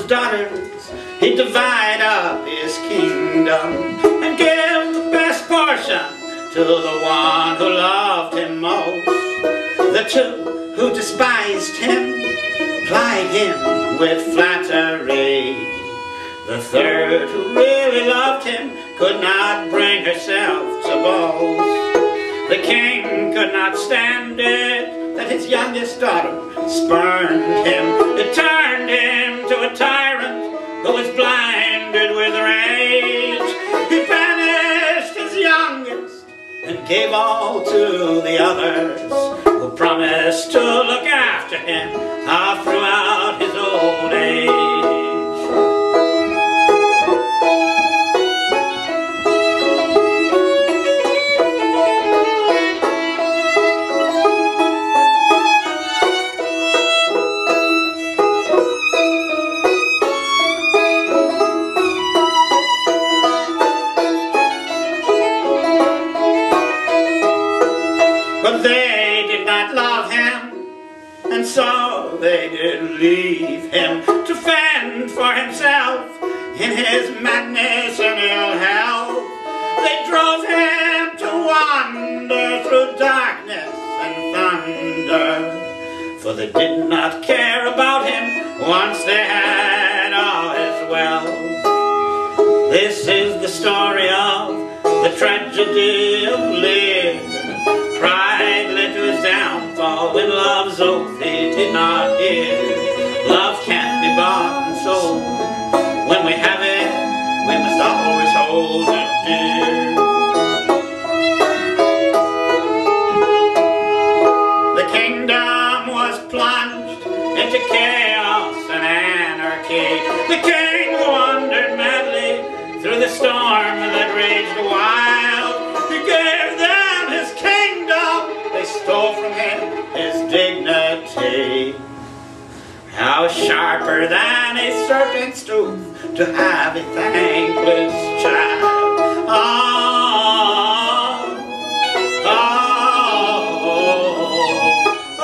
daughters, he'd divide up his kingdom and give the best portion to the one who loved him most. The two who despised him plied him with flattery. The third who really loved him could not bring herself to boast. The king could not stand it that his youngest daughter spurned him. It turned him to a tyrant who was blinded with rage. He banished his youngest and gave all to the others, who promised to look after him all throughout his old age. But they did not love him, and so they did leave him to fend for himself in his madness and ill health. They drove him to wander through darkness and thunder, for they did not care about him once they had all his wealth. This is the story of the tragedy of Lear. Pride led to his downfall when love's oath he did not hear. Love can't be bought and sold. When we have it, we must always hold it dear. The kingdom was plunged into chaos and anarchy. The king wandered madly through the storm that raged wild. He gave them his kingdom, they stole from him his dignity. How sharper than a serpent's tooth to have a thankless child. Oh, oh, oh,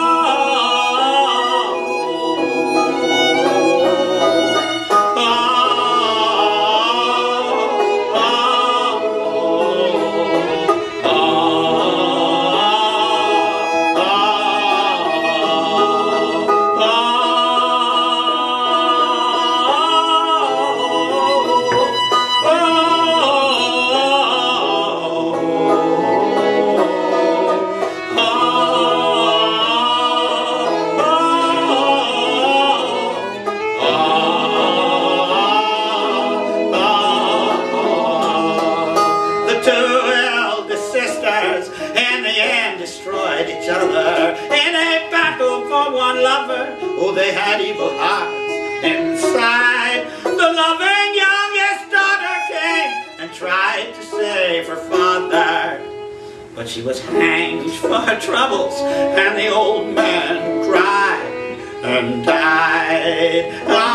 destroyed each other in a battle for one lover. Oh, they had evil hearts inside. The loving youngest daughter came and tried to save her father, but she was hanged for her troubles, and the old man cried and died.